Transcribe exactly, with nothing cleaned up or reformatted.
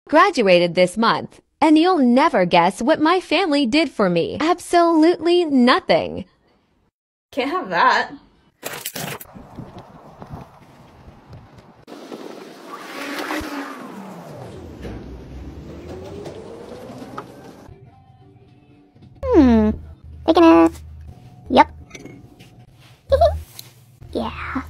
Graduated this month, and you'll never guess what my family did for me. Absolutely nothing. Can't have that. Hmm. Taking a... Yep. Yeah.